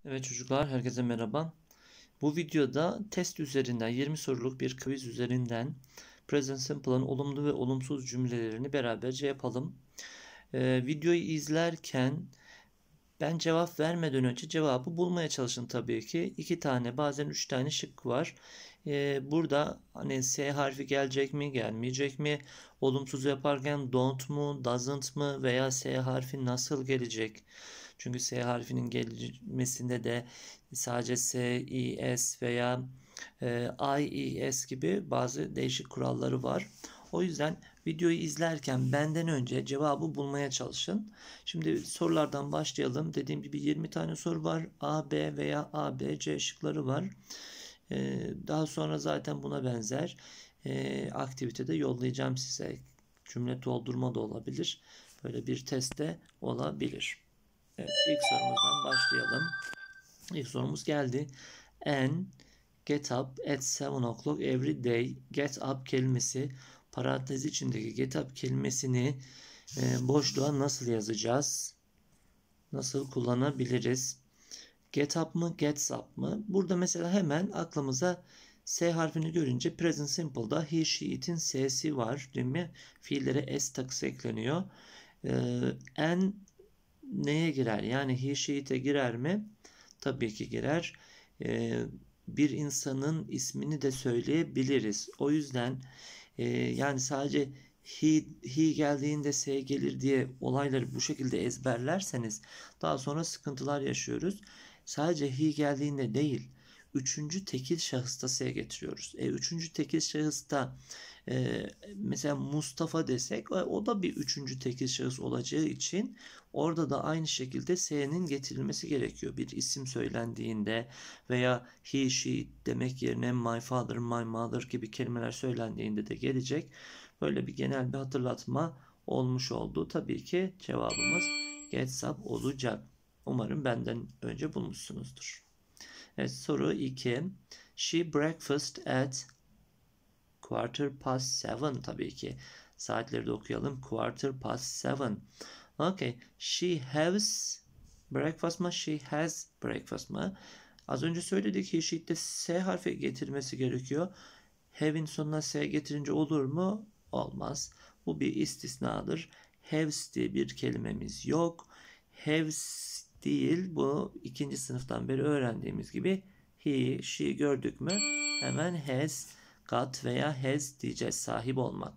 Evet çocuklar, herkese merhaba. Bu videoda test üzerinden 20 soruluk bir quiz üzerinden Present Simple'ın olumlu ve olumsuz cümlelerini beraberce yapalım. Videoyu izlerken ben cevap vermeden önce cevabı bulmaya çalışın tabii ki. 2 tane bazen 3 tane şık var. Burada hani S harfi gelecek mi gelmeyecek mi? Olumsuz yaparken don't mu doesn't mı veya S harfi nasıl gelecek? Çünkü S harfinin gelmesinde de sadece S, I, S veya I, I, S gibi bazı değişik kuralları var. O yüzden videoyu izlerken benden önce cevabı bulmaya çalışın. Şimdi sorulardan başlayalım. Dediğim gibi 20 tane soru var. A, B veya A, B, C şıkları var. Daha sonra zaten buna benzer aktivitede yollayacağım size. Cümle doldurma da olabilir. Böyle bir testte olabilir. Evet, ilk sorumuzdan başlayalım. İlk sorumuz geldi. Anne get up at 7 o'clock every day. Get up kelimesi parantez içindeki get up kelimesini boşluğa nasıl yazacağız? Nasıl kullanabiliriz? Get up mı, gets up mı? Burada mesela hemen aklımıza S harfini görünce present simple'da he, she, it'in S'si var, değil mi? Fiillere S takısı ekleniyor. En neye girer? Yani he, she, it'e girer mi? Tabii ki girer. Bir insanın ismini de söyleyebiliriz. O yüzden yani sadece he geldiğinde S gelir diye olayları bu şekilde ezberlerseniz daha sonra sıkıntılar yaşıyoruz. Sadece he geldiğinde değil, üçüncü tekil şahısta S getiriyoruz. Üçüncü tekil şahısta mesela Mustafa desek o da bir üçüncü tekil şahıs olacağı için orada da aynı şekilde S'nin getirilmesi gerekiyor. Bir isim söylendiğinde veya he, she demek yerine my father, my mother gibi kelimeler söylendiğinde de gelecek. Böyle bir genel bir hatırlatma olmuş oldu. Tabii ki cevabımız gets up olacak. Umarım benden önce bulmuşsunuzdur. Evet, soru 2. She breakfast at quarter past 7 tabii ki. Saatleri de okuyalım. Quarter past 7. Okay. She has breakfast mı? She has breakfast mı? Az önce söyledik ki she'de S harfi getirmesi gerekiyor. Have'in sonuna S getirince olur mu? Olmaz. Bu bir istisnadır. Has diye bir kelimemiz yok. Has değil. Bu ikinci sınıftan beri öğrendiğimiz gibi he, she gördük mü? Hemen has, got veya has diyeceğiz. Sahip olmak.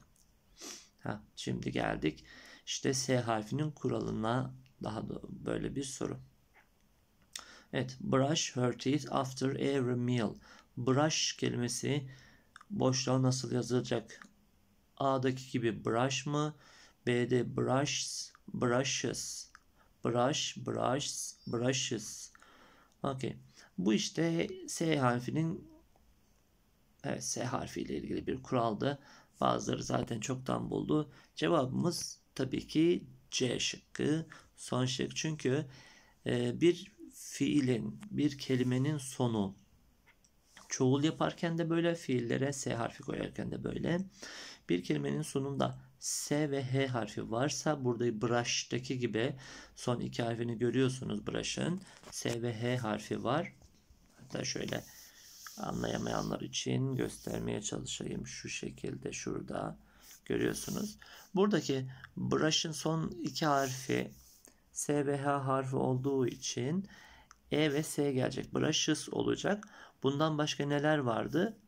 Şimdi geldik. İşte S harfinin kuralına, daha da böyle bir soru. Evet. Brush her teeth after every meal. Brush kelimesi boşluğa nasıl yazılacak? A'daki gibi brush mı? B'de brushes, brushes. Brush, brushes, brushes. Okay. Bu işte S harfinin, evet, S harfiyle ilgili bir kuraldı. Bazıları zaten çoktan buldu. Cevabımız tabii ki C şıkkı. Son şık. Çünkü bir fiilin, bir kelimenin sonu çoğul yaparken de böyle, fiillere S harfi koyarken de böyle. Bir kelimenin sonunda S ve H harfi varsa, burada brush'taki gibi son iki harfini görüyorsunuz brush'ın. S ve H harfi var. Hatta şöyle anlayamayanlar için göstermeye çalışayım. Şu şekilde şurada görüyorsunuz. Buradaki brush'ın son iki harfi S ve H harfi olduğu için E ve S gelecek. Brushes olacak. Bundan başka neler vardı?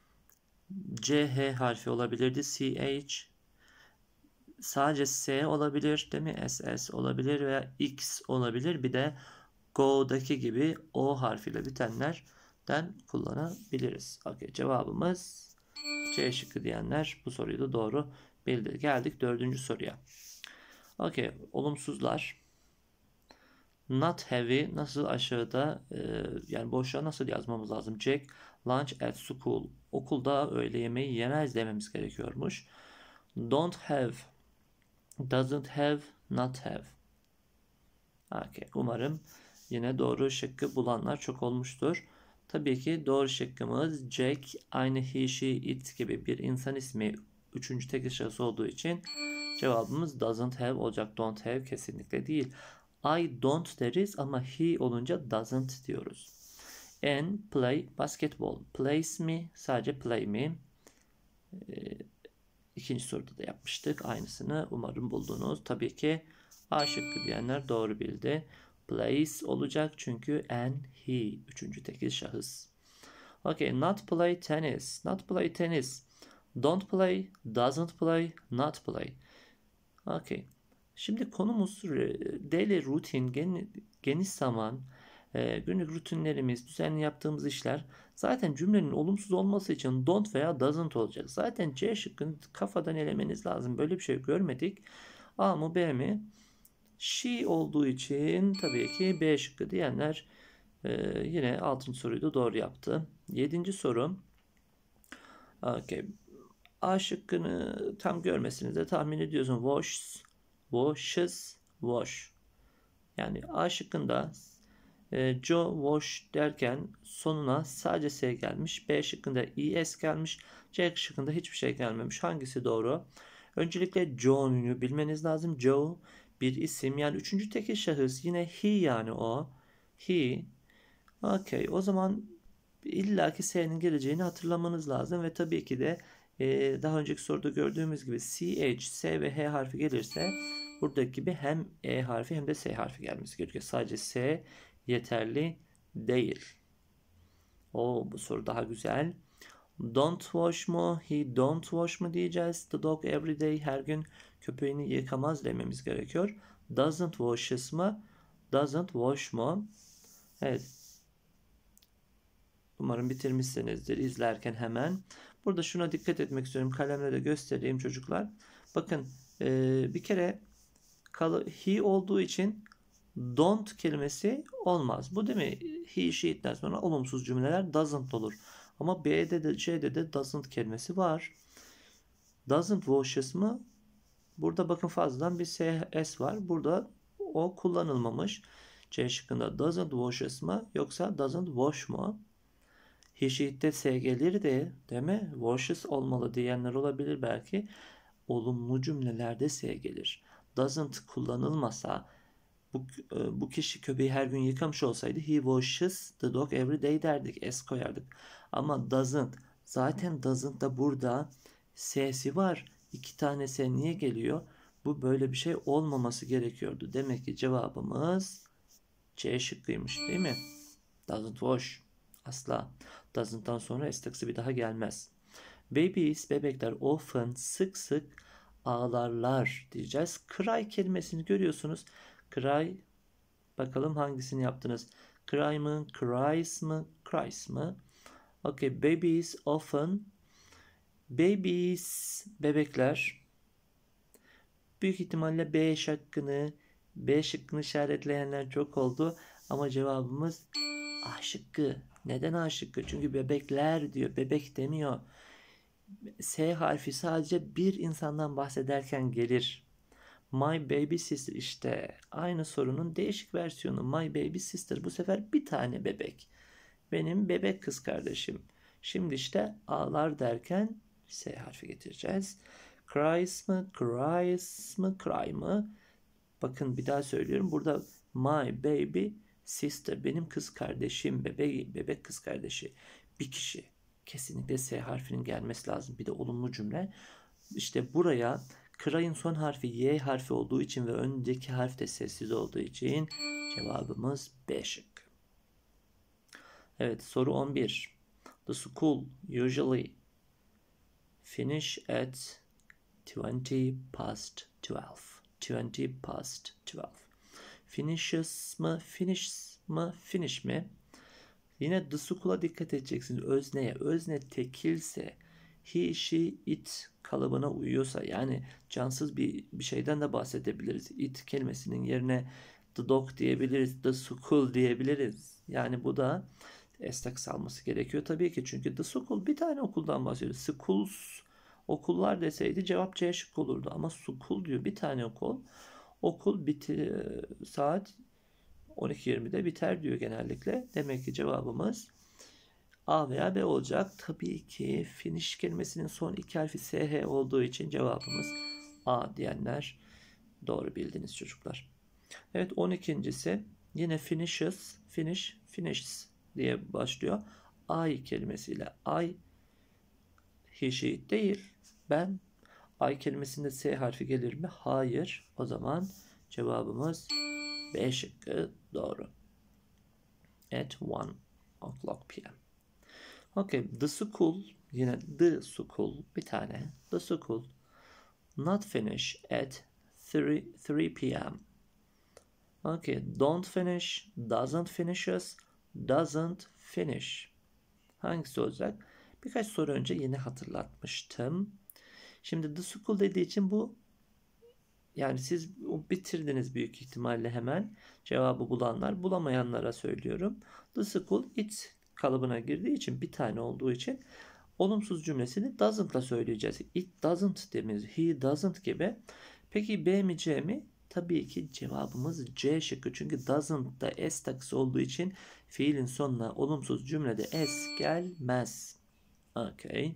C, H harfi olabilirdi. CH. Sadece S olabilir, değil mi? SS olabilir veya X olabilir. Bir de Go'daki gibi O harfiyle bitenlerden kullanabiliriz. Okay, cevabımız C şıkkı diyenler bu soruyu da doğru bildi. Geldik dördüncü soruya. Okay, olumsuzlar. Not heavy nasıl aşağıda yani boşluğa nasıl yazmamız lazım? Jack lunch at school. Okulda öğle yemeği yemez dememiz gerekiyormuş. Don't have, doesn't have, not have. Okay, umarım yine doğru şıkkı bulanlar çok olmuştur. Tabii ki doğru şıkkımız Jack, aynı he, she, it gibi bir insan ismi üçüncü tekil şahıs olduğu için cevabımız doesn't have olacak. Don't have kesinlikle değil. I don't deriz ama he olunca doesn't diyoruz. And play basketball. Plays mi? Sadece play mi? İkinci soruda da yapmıştık. Aynısını umarım buldunuz. Tabii ki A şıkkı diyenler doğru bildi. Plays olacak çünkü and he. Üçüncü tekil şahıs. Okay, not play tennis. Not play tennis. Don't play, doesn't play, not play. Okay. Şimdi konumuz daily routine, geniş zaman, günlük rutinlerimiz, düzenli yaptığımız işler. Zaten cümlenin olumsuz olması için don't veya doesn't olacak. Zaten C şıkkını kafadan elemeniz lazım. Böyle bir şey görmedik. A mı B mi? She olduğu için tabii ki B şıkkı diyenler yine 6. soruyu da doğru yaptı. 7. soru. Okay. A şıkkını tam görmesini de tahmin ediyorsun. Washes, wash. Yani A şıkkında Joe wash derken sonuna sadece S gelmiş. B şıkkında es gelmiş. C şıkkında hiçbir şey gelmemiş. Hangisi doğru? Öncelikle Joe'yu bilmeniz lazım. Joe bir isim. Yani üçüncü tekil şahıs. Yine he yani o. He. Okay. O zaman illaki S'nin geleceğini hatırlamanız lazım. Ve tabii ki de daha önceki soruda gördüğümüz gibi CH, S ve H harfi gelirse buradaki gibi hem E harfi hem de S harfi gelmesi gerekiyor. Sadece S yeterli değil. Bu soru daha güzel. Don't wash mu? He don't wash mu diyeceğiz. The dog every day. Her gün köpeğini yıkamaz dememiz gerekiyor. Doesn't washes mı? Doesn't wash mu? Evet. Umarım bitirmişsinizdir izlerken hemen. Burada şuna dikkat etmek istiyorum. Kalemle de göstereyim çocuklar. Bakın bir kere he olduğu için don't kelimesi olmaz. Bu değil mi? He, she'den sonra olumsuz cümleler doesn't olur. Ama B'de de C'de de doesn't kelimesi var. Doesn't washes mı? Burada bakın fazladan bir S var. Burada o kullanılmamış. C şıkkında doesn't washes mı yoksa doesn't wash mu? He, she'de S gelirdi değil mi? Washes olmalı diyenler olabilir belki. Olumlu cümlelerde S gelir. Doesn't kullanılmasa bu kişi köpeği her gün yıkamış olsaydı he washes the dog every day derdik. S koyardık. Ama doesn't. Zaten doesn't da burada S'si var. 2 tane S niye geliyor? Bu böyle bir şey olmaması gerekiyordu. Demek ki cevabımız C şıkkıymış değil mi? Doesn't wash. Asla. Doesn't'tan sonra S takısı bir daha gelmez. Babies, bebekler often sık sık ağlarlar diyeceğiz. Cry kelimesini görüyorsunuz. Cry, bakalım hangisini yaptınız? Cry mı, cries mı, cries mı? Okay, babies often. Babies, bebekler. Büyük ihtimalle B şıkkını işaretleyenler çok oldu. Ama cevabımız A şıkkı. Neden A şıkkı? Çünkü bebekler diyor. Bebek demiyor. S harfi sadece bir insandan bahsederken gelir. My baby sister, işte aynı sorunun değişik versiyonu. My baby sister, bu sefer bir tane bebek. Benim bebek kız kardeşim. Şimdi işte ağlar derken S harfi getireceğiz. Cries mı, cries mı, cry mı? Bakın bir daha söylüyorum. Burada my baby sister, benim kız kardeşim, bebek kız kardeşi. Bir kişi. Kesinlikle S harfinin gelmesi lazım. Bir de olumlu cümle. İşte buraya cry'ın son harfi Y harfi olduğu için ve öndeki harf de sessiz olduğu için cevabımız B şık. Evet, soru 11. The school usually finish at 20 past 12. 20 past 12. Finishes mı, finish mi? Yine the school'a dikkat edeceksiniz. Özneye. Özne tekilse, he, she, it kalıbına uyuyorsa, yani cansız bir şeyden de bahsedebiliriz. It kelimesinin yerine the dog diyebiliriz. The school diyebiliriz. Yani bu da S alması gerekiyor tabii ki. Çünkü the school bir tane okuldan bahsediyor. Schools, okullar deseydi cevap C şık olurdu. Ama school diyor, bir tane okul. Okul saat 12.20'de biter diyor genellikle. Demek ki cevabımız A veya B olacak. Tabii ki finish kelimesinin son iki harfi SH olduğu için cevabımız A diyenler doğru bildiniz çocuklar. Evet, 12.'si yine finishes diye başlıyor. I kelimesiyle. I, he, she değil. Ben. I kelimesinde S harfi gelir mi? Hayır. O zaman cevabımız B şıkkı doğru. At 1 o'clock p.m. Okay, the school, yine the school bir tane. The school not finish at 3 p.m. Okay, don't finish, doesn't finishes, doesn't finish. Hangisi olacak? Birkaç soru önce yine hatırlatmıştım. Şimdi the school dediği için bu, yani siz bitirdiniz büyük ihtimalle hemen. Cevabı bulanlar, bulamayanlara söylüyorum. The school it kalıbına girdiği için, bir tane olduğu için olumsuz cümlesini doesn't'la söyleyeceğiz. It doesn't demiyoruz. He doesn't gibi. Peki B mi C mi? Tabii ki cevabımız C şıkkı. Çünkü doesn't'da S takısı olduğu için fiilin sonuna olumsuz cümlede S gelmez. Okay.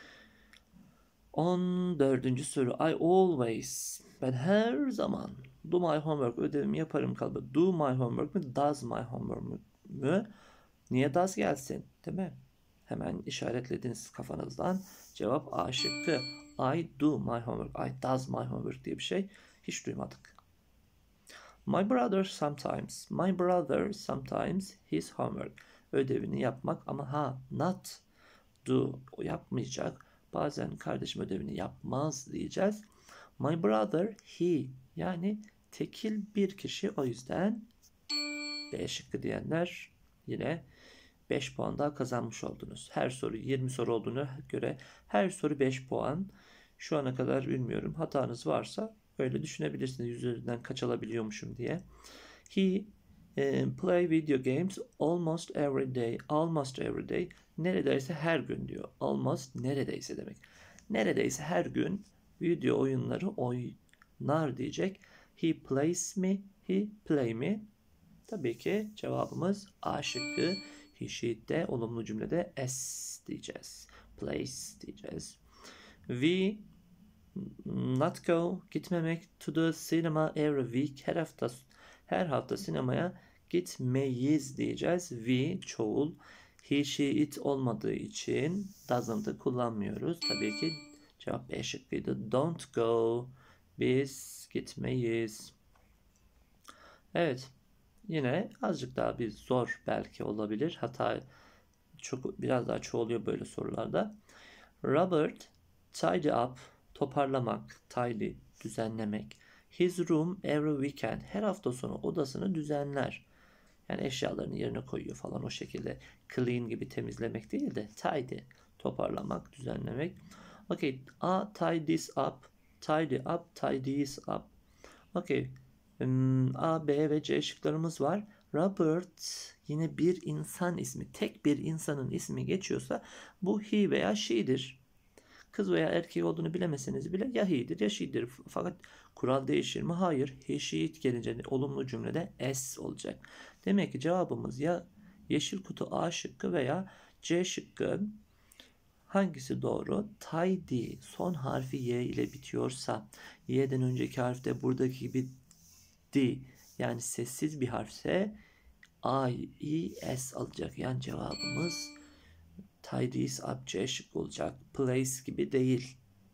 14. soru. I always, ben her zaman do my homework, ödevimi yaparım kalıbı. Do my homework mi? Does my homework mu? Niye does gelsin? Değil mi? Hemen işaretlediniz kafanızdan. Cevap A şıkkı. I do my homework. I does my homework diye bir şey hiç duymadık. My brother sometimes his homework. Ödevini yapmak ama not do, o yapmayacak. Bazen kardeşim ödevini yapmaz diyeceğiz. My brother he, yani tekil bir kişi, o yüzden B şıkkı diyenler yine 5 puan daha kazanmış oldunuz. Her soru 20 soru olduğuna göre her soru 5 puan. Şu ana kadar bilmiyorum, hatanız varsa öyle düşünebilirsiniz, üzerinden kaç alabiliyormuşum diye. He play video games almost every day. Almost every day. Neredeyse her gün diyor. Almost neredeyse demek. Neredeyse her gün video oyunları oynar diyecek. He plays mi? He play mi? Tabii ki cevabımız A şıkkı. He, she'de olumlu cümlede S diyeceğiz. Plays diyeceğiz. We not go, gitmemek, to the cinema every week, her hafta sinemaya gitmeyiz diyeceğiz. We çoğul, he, she, it olmadığı için doesn't'ı kullanmıyoruz. Tabii ki cevap B şıkkıydı. Don't go, biz gitmeyiz. Evet, yine azıcık daha bir zor belki olabilir. Hatta biraz daha çoğuluyor böyle sorularda. Robert tidy up, toparlamak, tidy, düzenlemek. His room every weekend, her hafta sonu odasını düzenler. Yani eşyalarını yerine koyuyor falan, o şekilde. Clean gibi temizlemek değil de tidy, toparlamak, düzenlemek. Okay, A tidies up, tidy up, tidies up. Okay, A, B ve C şıklarımız var. Robert yine bir insan ismi, tek bir insanın ismi geçiyorsa bu he veya she'dir. Kız veya erkek olduğunu bilemeseniz bile ya he'dir ya she'dir. Fakat kural değişir mi? Hayır. He, she, it gelince olumlu cümlede s olacak. Demek ki cevabımız ya yeşil kutu A şıkkı veya C şıkkı. Hangisi doğru? Tidy son harfi Y ile bitiyorsa, Y'den önceki harfte buradaki gibi D, yani sessiz bir harfse I, E, S alacak. Yani cevabımız tidies up C şıkkı olacak. Place gibi değil.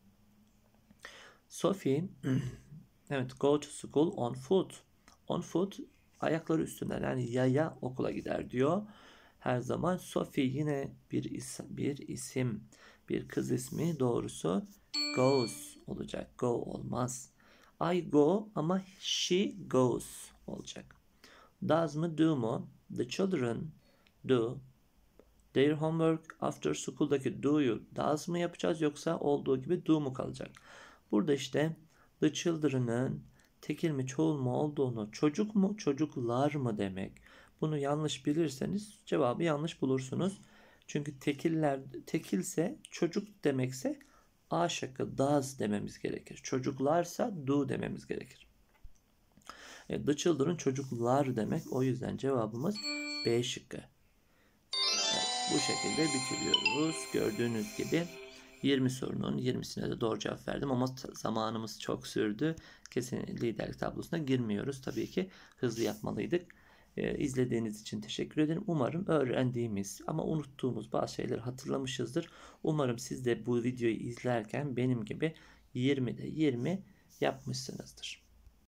Sophie evet, go to school on foot. On foot, ayakları üstünden, yani yaya okula gider diyor. Her zaman Sophie yine bir isim, bir kız ismi, doğrusu goes olacak. Go olmaz. I go ama she goes olacak. Does mı do mu? The children do their homework after school'daki do'yu does mı yapacağız yoksa olduğu gibi do mu kalacak? Burada işte the children'ın tekil mi çoğul mu olduğunu, çocuk mu çocuklar mı demek. Bunu yanlış bilirseniz cevabı yanlış bulursunuz. Çünkü tekilse çocuk demekse A şıkkı does dememiz gerekir. Çocuklarsa do dememiz gerekir. The children çocuklar demek. O yüzden cevabımız B şıkkı. Evet, bu şekilde bitiriyoruz. Gördüğünüz gibi 20 sorunun 20'sine de doğru cevap verdim ama zamanımız çok sürdü. Kesin liderlik tablosuna girmiyoruz. Tabii ki hızlı yapmalıydık. İzlediğiniz için teşekkür ederim. Umarım öğrendiğimiz ama unuttuğumuz bazı şeyleri hatırlamışızdır. Umarım siz de bu videoyu izlerken benim gibi 20'de 20 yapmışsınızdır.